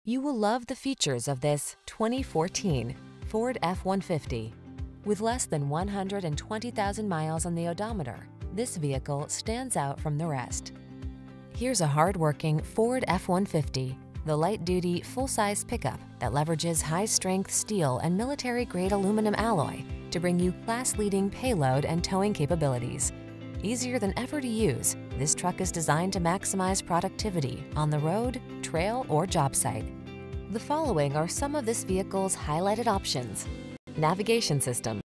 You will love the features of this 2014 Ford F-150. With less than 120,000 miles on the odometer, this vehicle stands out from the rest. Here's a hard-working Ford F-150, the light-duty, full-size pickup that leverages high-strength steel and military-grade aluminum alloy to bring you class-leading payload and towing capabilities. Easier than ever to use, this truck is designed to maximize productivity on the road, trail, or job site. The following are some of this vehicle's highlighted options: navigation system,